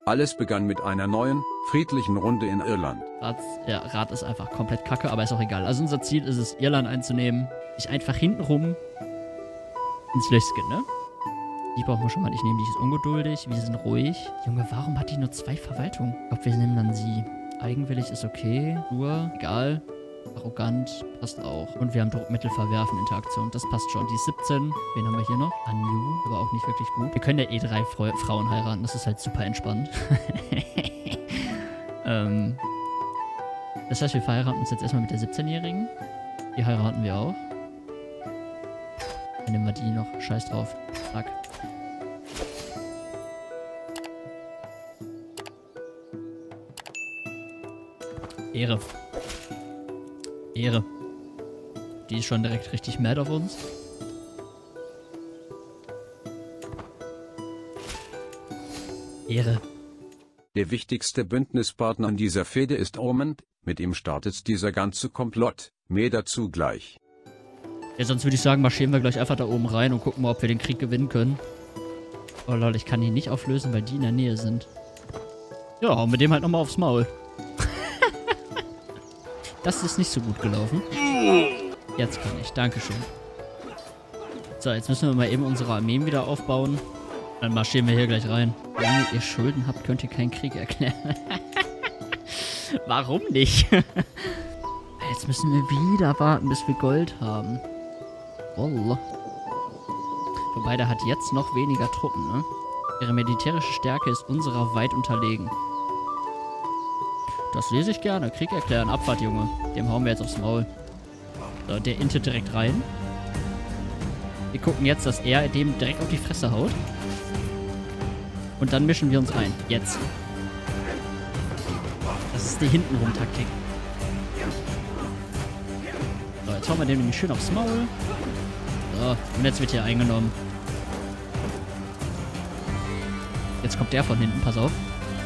Alles begann mit einer neuen, friedlichen Runde in Irland. Rat ist einfach komplett kacke, aber ist auch egal. Also unser Ziel ist es, Irland einzunehmen. Sich einfach hintenrum ins Löschen, ne? Die brauchen wir schon mal. Ich nehme die, ist ungeduldig. Wir sind ruhig. Junge, warum hat die nur 2 Verwaltungen? Ich glaube, wir nehmen dann sie. Eigenwillig ist okay. Nur, egal. Arrogant, passt auch. Und wir haben Druckmittel verwerfen, Interaktion. Das passt schon. Die ist 17. Wen haben wir hier noch? Anju, aber auch nicht wirklich gut. Wir können ja eh 3 Frauen heiraten. Das ist halt super entspannt. Das heißt, wir verheiraten uns jetzt erstmal mit der 17-Jährigen. Die heiraten wir auch. Dann nehmen wir die noch. Scheiß drauf. Zack. Ehre. Ehre. Die ist schon direkt richtig mad auf uns. Ehre. Der wichtigste Bündnispartner in dieser Fehde ist Ormond, mit ihm startet dieser ganze Komplott, mehr dazu gleich. Ja, sonst würde ich sagen, marschieren wir gleich einfach da oben rein und gucken mal, ob wir den Krieg gewinnen können. Oh lol, ich kann ihn nicht auflösen, weil die in der Nähe sind. Ja, hauen wir dem halt nochmal aufs Maul. Das ist nicht so gut gelaufen. Jetzt kann ich, dankeschön. So, jetzt müssen wir mal eben unsere Armeen wieder aufbauen. Dann marschieren wir hier gleich rein. Solange ihr Schulden habt, könnt ihr keinen Krieg erklären. Warum nicht? Jetzt müssen wir wieder warten, bis wir Gold haben. Oh. Wobei, der hat jetzt noch weniger Truppen, ne? Ihre militärische Stärke ist unserer weit unterlegen. Das lese ich gerne. Krieg erklären. Abfahrt, Junge. Dem hauen wir jetzt aufs Maul. So, der intet direkt rein. Wir gucken jetzt, dass er dem direkt auf die Fresse haut. Und dann mischen wir uns ein. Jetzt. Das ist die Hintenrum-Taktik. So, jetzt hauen wir dem nämlich schön aufs Maul. So, und jetzt wird hier eingenommen. Jetzt kommt der von hinten, pass auf.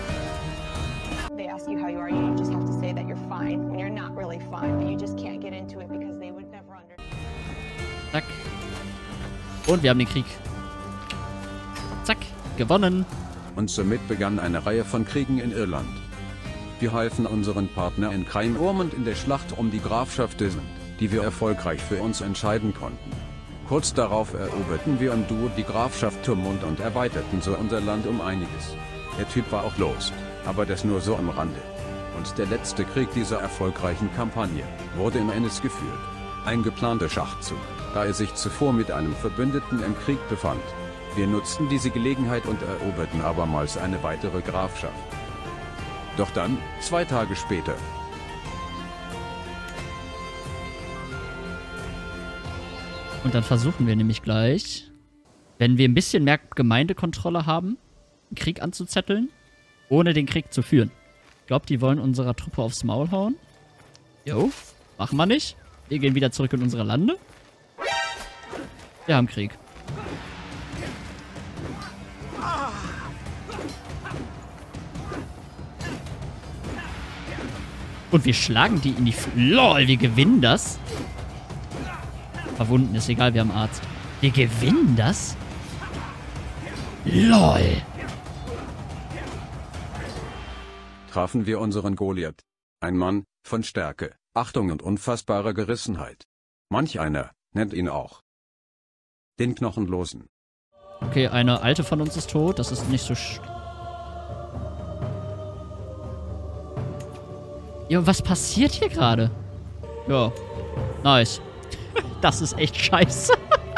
Zack. Und wir haben den Krieg. Zack, gewonnen. Und somit begann eine Reihe von Kriegen in Irland. Wir halfen unseren Partner in Crime Ormond in der Schlacht um die Grafschaft Desmond, die wir erfolgreich für uns entscheiden konnten. Kurz darauf eroberten wir im Duo die Grafschaft Thomond und erweiterten so unser Land um einiges. Der Typ war auch lost, aber das nur so am Rande. Und der letzte Krieg dieser erfolgreichen Kampagne wurde in Ennis geführt. Ein geplanter Schachzug, da er sich zuvor mit einem Verbündeten im Krieg befand. Wir nutzten diese Gelegenheit und eroberten abermals eine weitere Grafschaft. Doch dann, 2 Tage später, und dann versuchen wir nämlich gleich, wenn wir ein bisschen mehr Gemeindekontrolle haben, einen Krieg anzuzetteln, ohne den Krieg zu führen. Ich glaube, die wollen unserer Truppe aufs Maul hauen. Jo, machen wir nicht. Wir gehen wieder zurück in unsere Lande. Wir haben Krieg. Und wir schlagen die in die... LOL, wir gewinnen das. Verwunden, ist egal, wir haben Arzt. Wir gewinnen das? LOL. trafen wir unseren Goliath. Ein Mann von Stärke, Achtung und unfassbarer Gerissenheit. Manch einer nennt ihn auch den Knochenlosen. Okay, eine alte von uns ist tot. Das ist nicht so... Jo, was passiert hier gerade? Ja, nice. Das ist echt scheiße.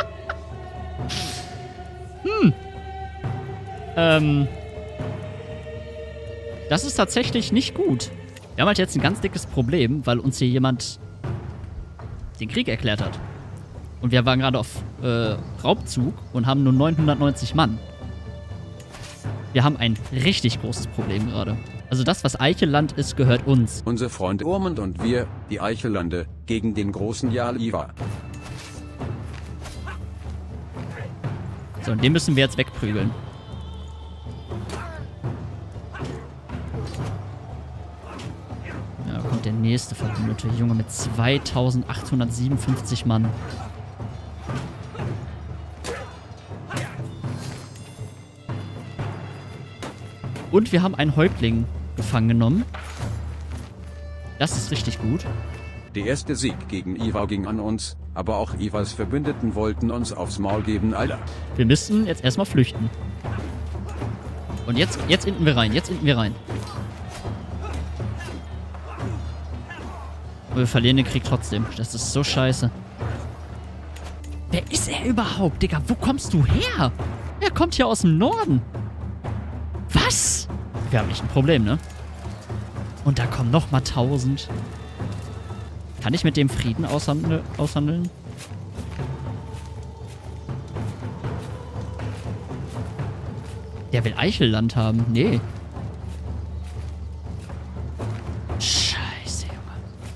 Das ist tatsächlich nicht gut. Wir haben halt jetzt ein ganz dickes Problem, weil uns hier jemand den Krieg erklärt hat. Und wir waren gerade auf Raubzug und haben nur 990 Mann. Wir haben ein richtig großes Problem gerade. Also das, was Eichelland ist, gehört uns. Unser Freund Ormond und wir, die Eichellande, gegen den großen Jarl Ivar. So, und den müssen wir jetzt wegprügeln. Ja, da kommt der nächste Verbündete. Junge, mit 2857 Mann. Und wir haben einen Häuptling gefangen genommen. Das ist richtig gut. Der erste Sieg gegen Ivar ging an uns, aber auch Ivars Verbündeten wollten uns aufs Maul geben, Alter. Wir müssen jetzt erstmal flüchten. Und jetzt enden wir rein, Aber wir verlieren den Krieg trotzdem. Das ist so scheiße. Wer ist er überhaupt, Digga? Wo kommst du her? Er kommt hier aus dem Norden. Was? Wir haben echt ein Problem, ne? Und da kommen nochmal 1000. Kann ich mit dem Frieden aushandeln? Der will Eichelland haben. Nee. Scheiße, Junge.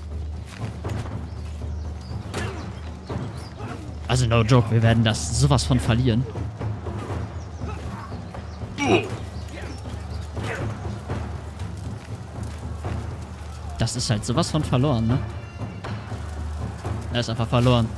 Also no joke, wir werden das sowas von verlieren. Das ist halt sowas von verloren, ne? Er ist einfach verloren.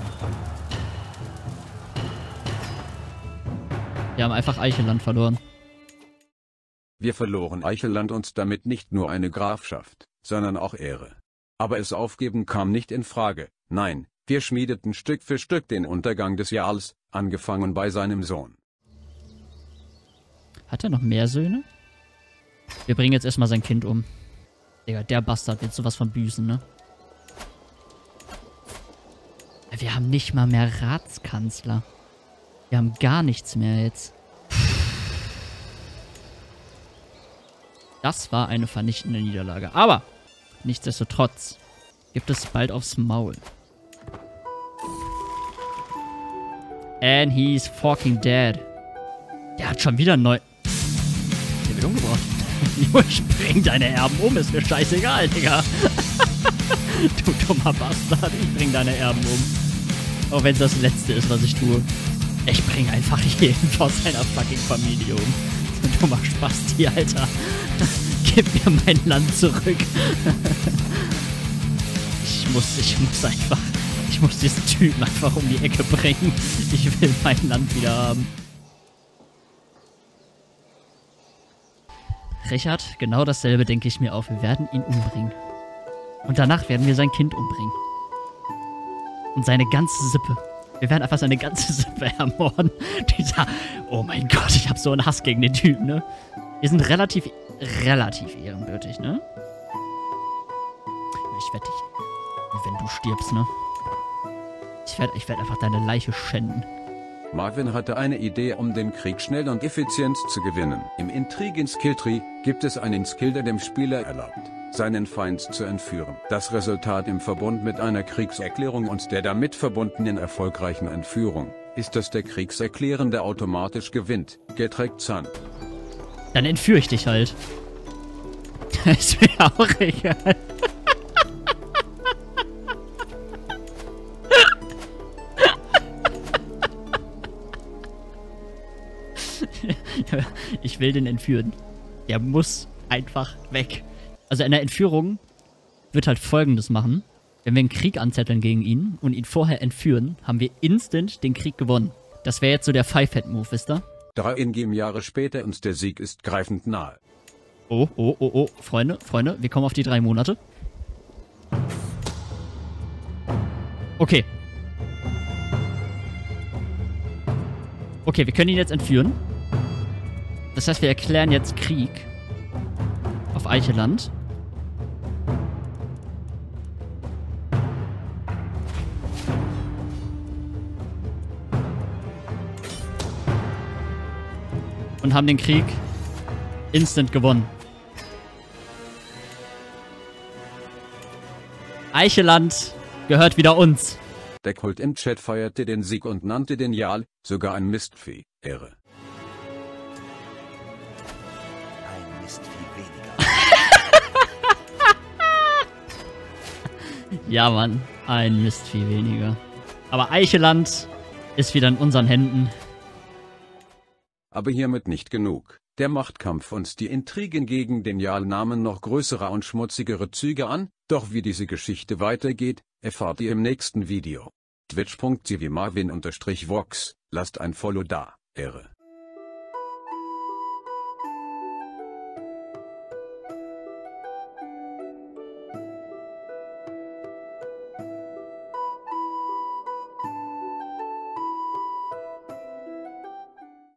Wir haben einfach Eichelland verloren. Wir verloren Eichelland und damit nicht nur eine Grafschaft, sondern auch Ehre. Aber es aufgeben kam nicht in Frage. Nein, wir schmiedeten Stück für Stück den Untergang des Jarls, angefangen bei seinem Sohn. Hat er noch mehr Söhne? Wir bringen jetzt erstmal sein Kind um. Digga, der Bastard wird sowas von büßen, ne? Wir haben nicht mal mehr Ratskanzler. Wir haben gar nichts mehr jetzt. Das war eine vernichtende Niederlage. Aber nichtsdestotrotz gibt es bald aufs Maul. And he's fucking dead. Der hat schon wieder neu... Der wird umgebracht. Junge, spring deine Erben um, ist mir scheißegal, Digga. Du dummer Bastard, ich bring deine Erben um. Auch wenn es das Letzte ist, was ich tue. Ich bring einfach jeden aus seiner fucking Familie um. So ein dummer Spasti, Alter. Gib mir mein Land zurück. Ich muss diesen Typen einfach um die Ecke bringen. Ich will mein Land wieder haben. Richard, genau dasselbe denke ich mir auch. Wir werden ihn umbringen. Und danach werden wir sein Kind umbringen. Und seine ganze Sippe. Wir werden einfach seine ganze Sippe ermorden. Oh mein Gott, ich habe so einen Hass gegen den Typen, ne? Wir sind relativ ehrenwürdig, ne? Ich wette dich. Wenn du stirbst, ne? Ich werd einfach deine Leiche schänden. Marvin hatte eine Idee, um den Krieg schnell und effizient zu gewinnen. Im Intrigen-Skilltree gibt es einen Skill, der dem Spieler erlaubt, seinen Feind zu entführen. Das Resultat im Verbund mit einer Kriegserklärung und der damit verbundenen erfolgreichen Entführung ist, dass der Kriegserklärende automatisch gewinnt. Getrackt Sun. Dann entführe ich dich halt. Ist mir auch egal. Ich will den entführen. Der muss einfach weg. Also in der Entführung wird halt Folgendes machen. Wenn wir einen Krieg anzetteln gegen ihn und ihn vorher entführen, haben wir instant den Krieg gewonnen. Das wäre jetzt so der Five-Head-Move, wisst ihr? 3 Ingame-Jahre später und der Sieg ist greifend nahe. Oh. Freunde, wir kommen auf die 3 Monate. Okay. Okay, wir können ihn jetzt entführen. Das heißt, wir erklären jetzt Krieg auf Eichelland. Und haben den Krieg instant gewonnen. Eichelland gehört wieder uns. Der Kult im Chat feierte den Sieg und nannte den Jarl sogar ein Mistvieh. Ehre. Ein Mistvieh weniger. Ja, Mann. Ein Mistvieh weniger. Aber Eichelland ist wieder in unseren Händen. Aber hiermit nicht genug. Der Machtkampf und die Intrigen gegen den Jarl nahmen noch größere und schmutzigere Züge an, doch wie diese Geschichte weitergeht, erfahrt ihr im nächsten Video. Twitch.tv Marvin_Vox, lasst ein Follow da, Ehre.